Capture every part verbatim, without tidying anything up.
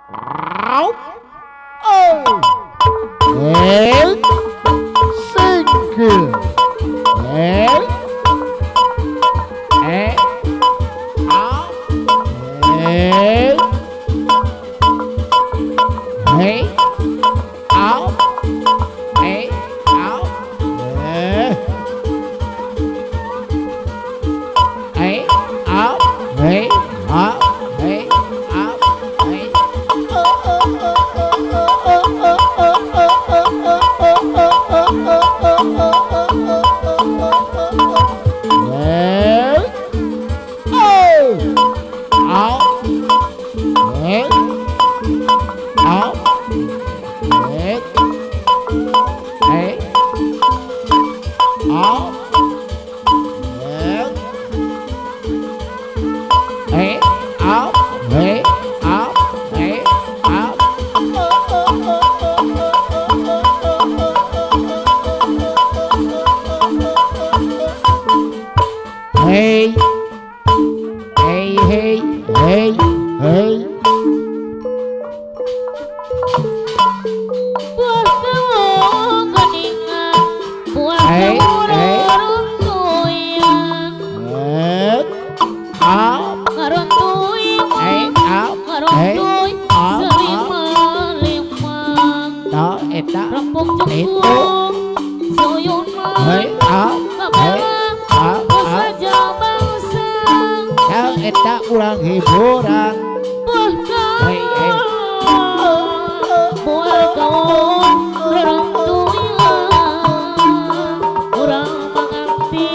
Oh, and single, and and up, and hey, up, hey, up, hey, hey, up, hey, up, hey, up, hey. Well, oh, out, head, out, head, head, out, head, head, out, head, out, head, out. Hey, hey, hey, hey, hey. Buah kamu geningan, buah Hey, kamu hey. runtuyan, Head, up, ngaruntuyan, hey, up, hey, ngaruntuy, up, selima up. lima, Đó, eta, rempuk itu, jengkung, soyun hey, up, hey, up, up. saja bangsa, Yang eta ulang hiburan. buah Hey, hey. kamu, buah kamu runtuyan, urang manganti,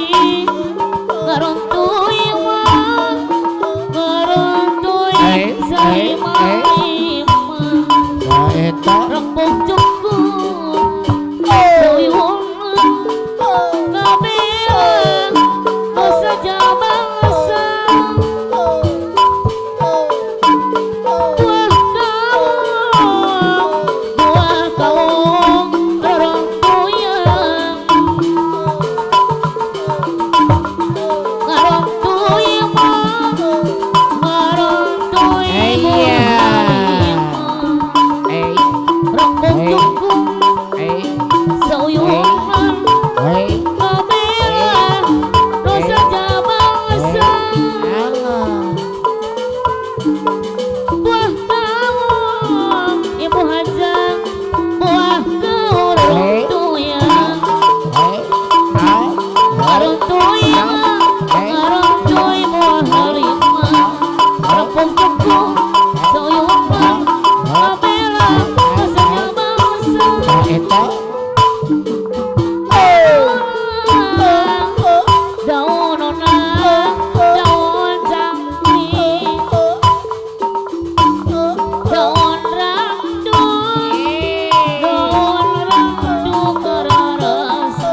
ngaruntuyan, ngaruntuy, Hey, hey, selima hey. lima. Nah, eta, Rempuk jengkung, soyun kabelan, saja bangsa, buah kaung, buah kaung, reruntuyan, ngaruntuyan, ngaruntuy, Hey, buah yeah. lima. hey, Rempuk Hey. jengkung, hey, soyun hey, kabelan, saja bangsa, Allah. buah kaung, ibu hajang, buah kaung Hey. runtuyan, Hey, out, ngaruntuyan, Hey. ngaruntuy buah lima, rempuk jengkung, soyun kabelan, saja bangsa. Nah, eta, Daun onang, daun jangkrik, daun randu, daun randu kararasa,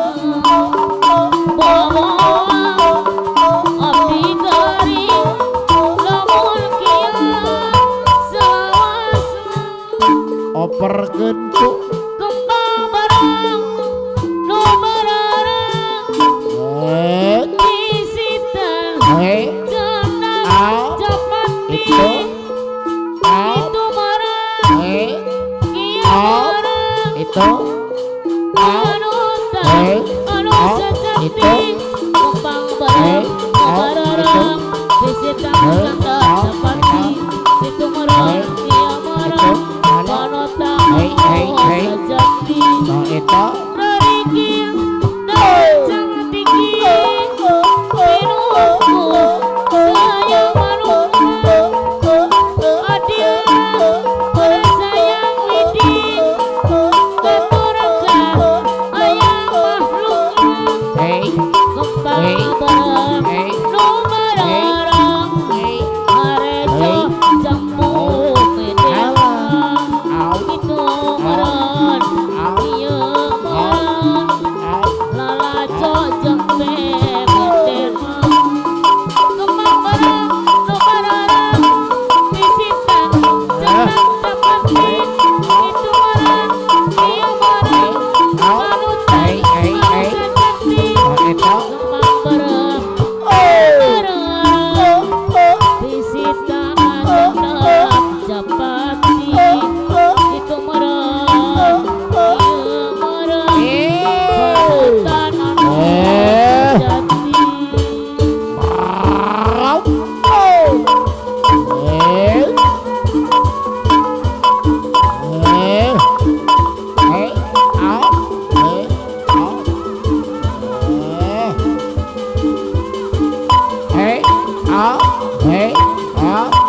bawa abdi garing, lamun kieu sawasna, oper gentu. kembang barang, nu bararang, Head, bisitan, hey, cenah, out, japati, itu, out, itu marang, hey, kieu out, marang, itu, out, anu tah, hey, anu out, sejati, itu, kembang hey, barang, nu out, bararang, bisitan, hey, cenah, out, japati, itu marang, hey, kieu marang, itu, anu, anu tah, hey, hey, anu hey. sejati. Nah, eta, Rarikil dancang tinggi minuku sayang manunggal adil pada sayang widi keturakan ayang makhluknya hey, kembang hey, barang hey, nu bararang hey, arejo jambu medena out, itu meran out, ieu Đó. Thế. Đó.